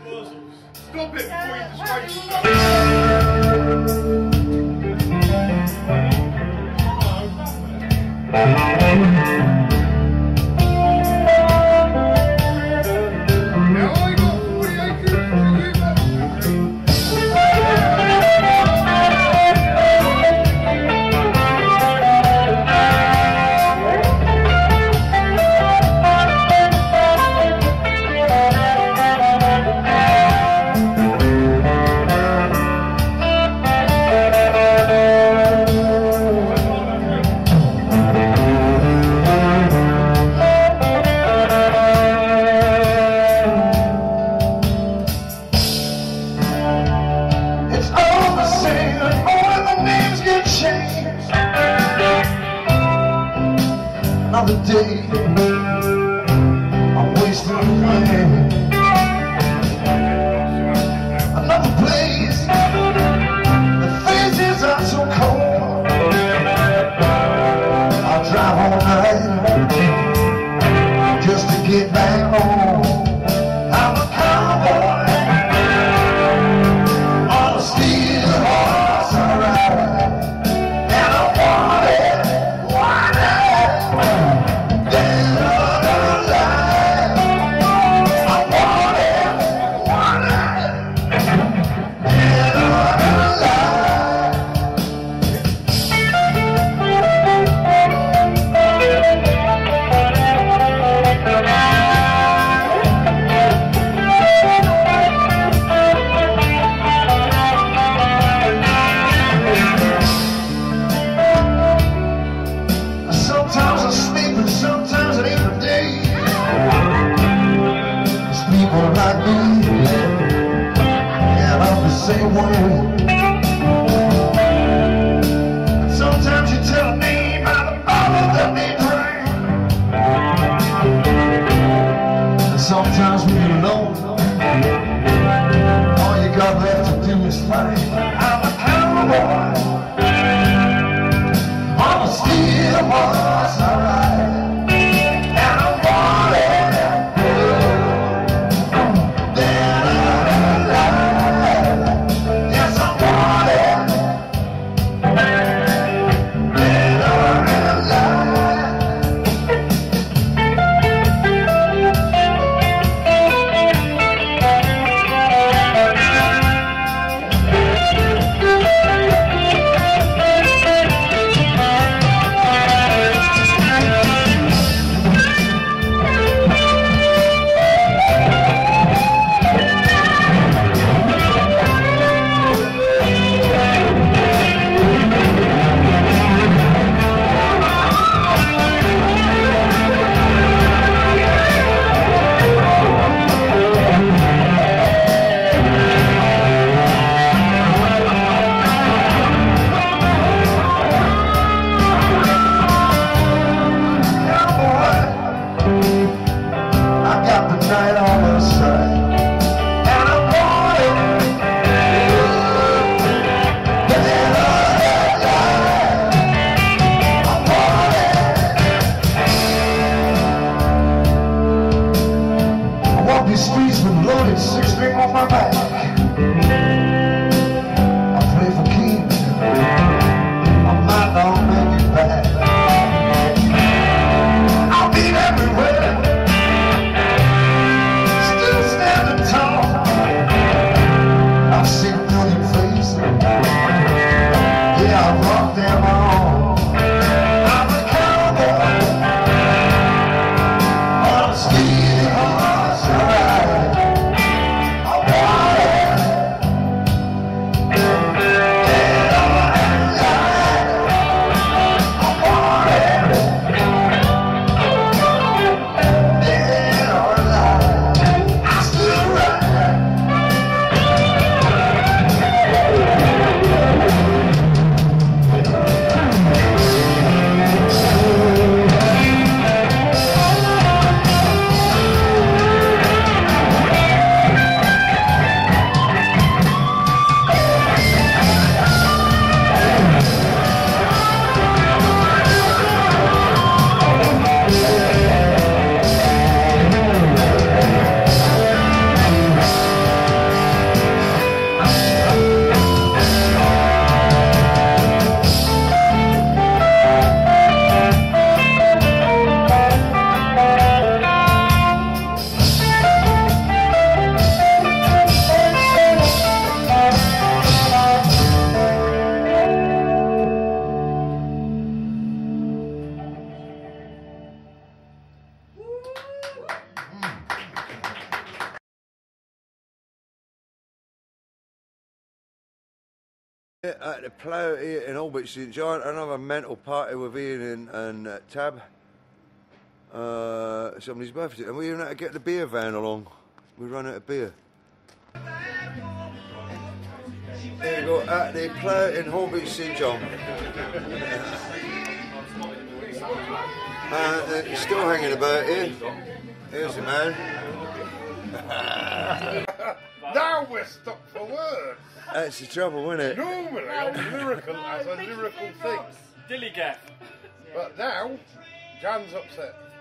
Stop it before you disgrace yourself. Now I got 40 acres to give up. Another day, I'm wasting away. Another place, the faces are so cold. I'll drive all night just to get back home. I'm a cowboy on a steel horse I ride, and I want it. At the Plough here in Holbeach, St John, another mental party with Ian and Tab. Somebody's birthday, and we even had to get the beer van along. We run out of beer. Here we go at the Plough in Holbeach, St John. He's still hanging about here. Here's the man. Now we're stuck for words. That's the trouble, isn't it? Normally I'm lyrical as a lyrical thing. Dilly gaff. But now, Jan's upset.